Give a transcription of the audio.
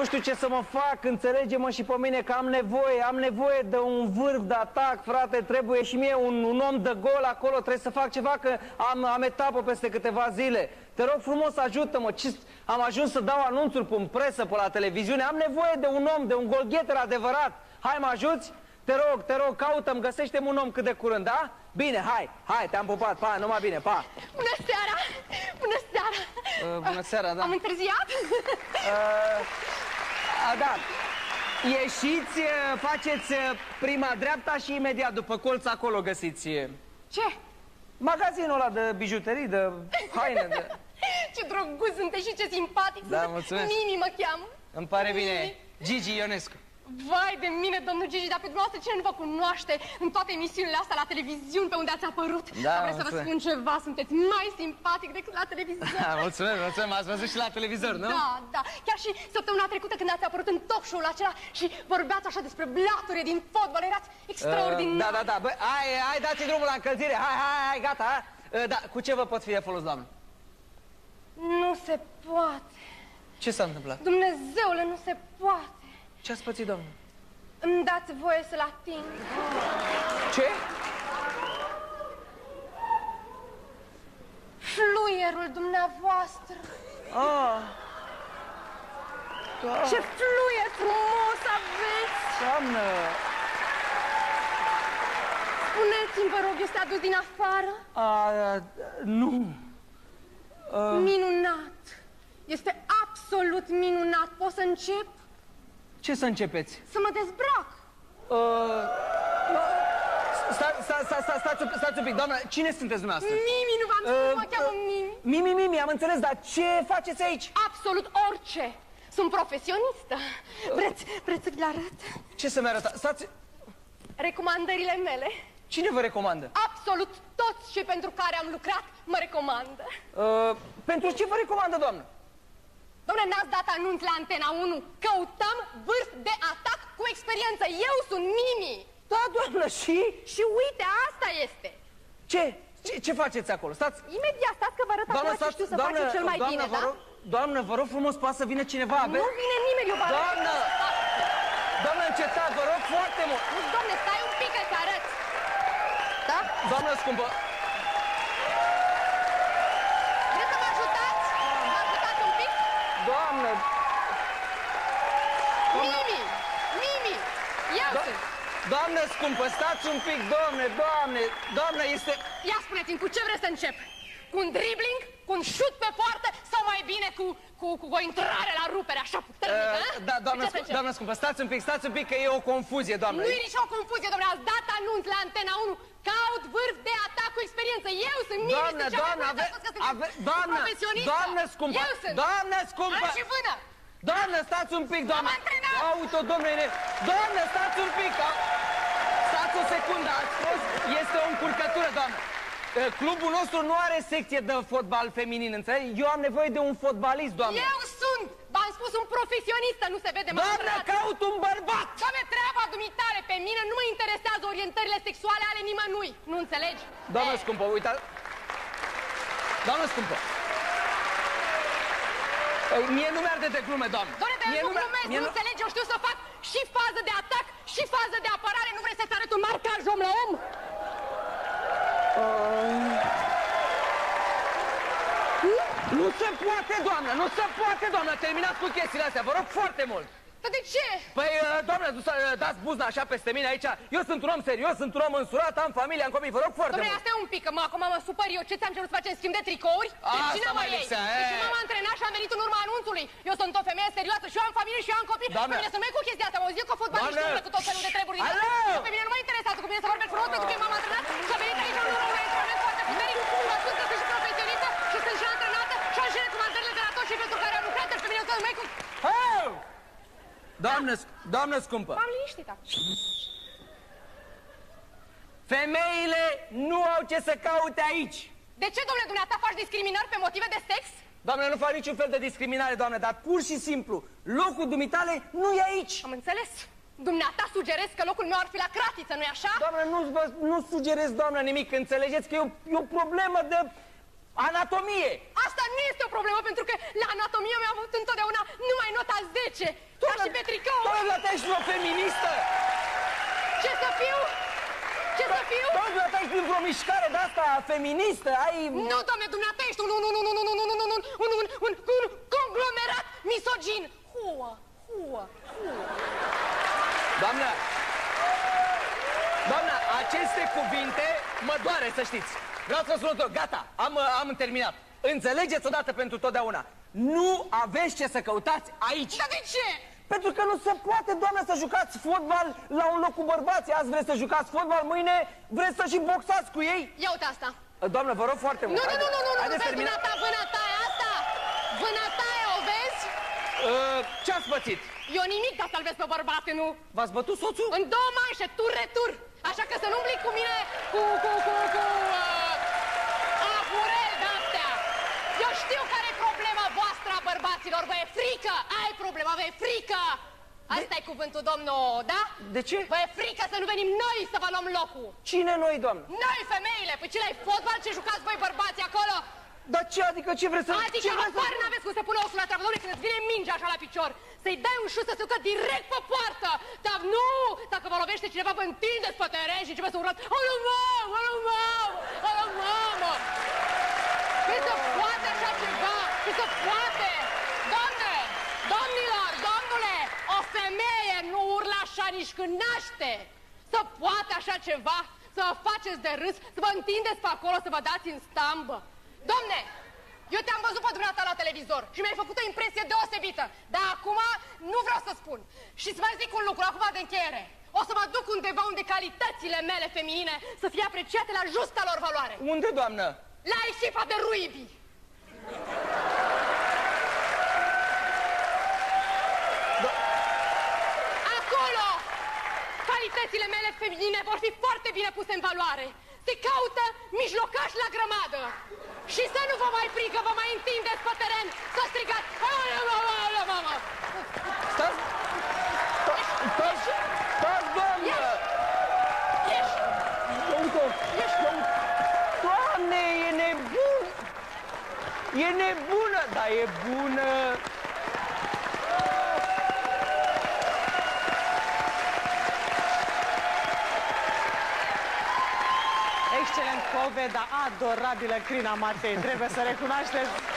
Nu știu ce să mă fac, înțelege-mă și pe mine că am nevoie de un vârf de atac, frate, trebuie și mie un om de gol acolo, trebuie să fac ceva, că am etapă peste câteva zile. Te rog frumos, ajută-mă, am ajuns să dau anunțuri pe presă, pe la televiziune, am nevoie de un om, de un golgheter adevărat. Hai, mă ajuți? Te rog, caută-mi, găsește-mi un om cât de curând, da? Bine, hai, te-am pupat, pa, numai bine, pa! Bună seara! Bună seara! Bună seara, da. Am întârziat? Da. Ieșiți, faceți prima dreapta și imediat după colț acolo găsiți... Ce? Magazinul ăla de bijuterii, de haine, de... Ce drăguț sunteți și ce simpatic! Da, mulțumesc! Mimi mă cheamă! Îmi pare bine, Gigi Ionescu. Vai de mine, domnul Gigi, dar pe dumneavoastră cine nu vă cunoaște în toate emisiunile astea la televiziuni pe unde ați apărut? Da, vreau să vă spun ceva, sunteți mai simpatic decât la televizor. Mulțumesc, m-ați văzut și la televizor, nu? Da, chiar și săptămâna trecută când ați apărut în talk show-ul acela și vorbeați așa despre blature din fotbal, erați extraordinar. Da, băi, hai, dați drumul la încălzire, hai, gata, da, cu ce vă pot fi de folos, doamnă? Nu se poate. Ce s-a întâmplat? Dumnezeule, nu se poate. Ce ați pățit, doamnă? Îmi dați voie să-l ating. Ce? Fluierul dumneavoastră. Da. Ce fluier frumos aveți! Doamnă! Spuneți-mi, vă rog, este adus din afară? Nu. Minunat! Este absolut minunat. Pot să încep? Ce să începeți? Să mă dezbrac. Stați un pic, doamnă, cine sunteți dumneavoastră? Mimi, nu v-am spus, mă cheamă Mimi. Mimi, am înțeles, dar ce faceți aici? Absolut orice. Sunt profesionistă. Vreți să vi-l arăt? Ce să-mi arăta? Stați... Recomandările mele. Cine vă recomandă? Absolut toți cei pentru care am lucrat mă recomandă. Pentru ce vă recomandă, doamnă? Dom'le, n-ați dat anunț la Antena 1. Căutăm vârf de atac cu experiență. Eu sunt Mimi. Da, doamnă, și? Și uite, asta este. Ce faceți acolo? Stați. Imediat, stați că vă arăt acum ce știu să facem cel mai bine, da? Doamnă, vă rog frumos, poate să vină cineva. Nu vine nimeni, eu vă arăt. Doamnă, încetați, vă rog foarte mult. Nu, dom'le, stai un pic că-ți arăt. Da? Doamnă scumpă. Vreți să mă ajutați? Mă ajutați un pic? Doamnă. Mimi, eu sunt. Doamnă scumpă, stați un pic, doamnă, este... Ia spuneți-mi, cu ce vreți să încep? Cu un dribbling? Cu un șut pe poartă? Sau mai bine cu o intrare la rupere, așa puternică? Da, doamnă scumpă, stați un pic, că e o confuzie, doamnă. Nu e nicio confuzie, domnule, ați dat anunț la Antena 1. Caut vârf de atac cu experiență. Eu sunt Mimi, doamnă scumpă, eu sunt. doamnă scumpă. Am și vână. Doamnă, stați un pic, doamnă. M-am antrenat. Auto, domnule, doamnă, stați un pic. Stați o secundă, ați fost, este o încurcătură, doamnă. Clubul nostru nu are secție de fotbal feminin, înțelegi? Eu am nevoie de un fotbalist, doamnă. Eu sunt, v-am spus, un profesionistă, nu se vede, mă. Doamnă, caut un bărbat. Doamne, treaba dumitare, pe mine nu mă interesează orientările sexuale ale nimănui, nu înțelegi? Doamnă scumpă, uitați. Doamnă scumpă. Mie nu mi-arde de glume, doamnă. Doamne, dar eu nu glumesc, nu înțelegi, eu știu să fac și fază de atac și fază de apărare. Nu vrei să-ți arăt un marcaj om la om? Nu se poate, doamnă, nu se poate, doamnă. Terminați cu chestiile astea, vă rog foarte mult. Dar de ce? Păi, doamnă, dați buzna așa peste mine aici. Eu sunt un om serios, sunt un om însurat, am familie, am copii, vă rog foarte mult. Dom'le, asta e un pic, că acum mă supăr eu. Ce ți-am cerut să facem schimb de tricouri? Cine mă iei? Deci m-am antrenat și am venit în urma anunțului. Eu sunt o femeie serioasă și eu am familie și eu am copii. Pe mine să nu mai cu chestia asta, mă zic că fotbaliști umblă cu tot felul de treburi. Pe mine nu mă interesează, cu mine să vorbesc frumos pentru că eu m-am antrenat și am venit aici în urma unui antrenament foarte puternic. Vă spun că sunt și profesionistă și sunt și antrenată și am și recomandările de la toți cei pentru care am lucrat, deci pe mine să nu mai cu... Doamnă scumpă. M-am liniștit acum. Femeile nu au ce să caute aici. De ce, domnule, dumneata faci discriminări pe motive de sex? Doamne, nu fac niciun fel de discriminare, doamne, dar pur și simplu, locul dumitale nu e aici. Am înțeles. Dumneata sugerezi că locul meu ar fi la cratiță, nu-i așa? Doamne, nu sugerez, doamnă, nimic, înțelegeți că e o problemă de anatomie. Asta nu este o problemă, pentru că la anatomie mi-am avut întotdeauna numai nota 10. și pe tricou! Doamne, tu ești o feministă! Ce să fiu? Ce să fiu? Doamne, tu ești într-o mișcare de-asta feministă, ai... Nu, doamne, dumneata ești un conglomerat misogin! Doamnă! Doamnă, aceste cuvinte mă doare, să știți. Vreau să spun tot, gata, am terminat. Înțelegeți odată pentru totdeauna. Nu aveți ce să căutați aici. Dar de ce? Pentru că nu se poate, doamnă, să jucați fotbal la un loc cu bărbații. Azi vreți să jucați fotbal, mâine vreți să și boxați cu ei. Ia uite asta. Doamnă, vă rog foarte mult. Nu, vezi vânătaia asta? Vânătaia, o vezi? Ce ați pățit? Eu nimic, dar să-l vezi pe bărbate, nu? V-ați bătut soțul? În 2 manșe, tur-retur. Așa că să nu umbli cu mine cu apurel de-astea. Eu știu care e problema voastră a bărbaților, vă e frică. Aia e problema, vă e frică. Asta e cuvântul, domnul, da? De ce? Vă e frică să nu venim noi să vă luăm locul. Cine noi, doamnă? Noi, femeile. Păi ce la fotbal, ce jucați voi bărbații acolo? Dar ce? Adică ce vreți să... Adică apar n-aveți cum să pună osul la treabă, domnule, când îți vine mingea așa la picior, să-i dai un șut să se ducă direct pe poartă. Dar nu! Dacă vă lovește cineva, vă întindeți pe teren și începe să urlați: olu, mamă, olu, mamă, olu, mamă! Că se poate așa ceva? Că se poate? Doamne, domnilor, domnule, o femeie nu urla așa nici când naște. Să poate așa ceva? Să vă faceți de râs, să vă întindeți pe acolo, să vă dați în stambă. Domne, eu te-am văzut pe dumneata la televizor și mi-ai făcut o impresie deosebită. Dar acum nu vreau să spun. Și să mai zic un lucru, acum de încheiere. O să mă duc undeva unde calitățile mele feminine să fie apreciate la justa lor valoare. Unde, doamnă? La echipa de Ruibi. Acolo calitățile mele feminine vor fi foarte bine puse în valoare. Se caută mijlocași la grămadă. Și să nu vă mai prigă, vă mai întindeți pe teren, să strigați: aoleu, mamă! Stați, doamnă! Ieși! Doamne, e nebun! E nebună, dar e bună! Excelent, Cove, dar adorabilă Crina Matei, trebuie să recunoașteți.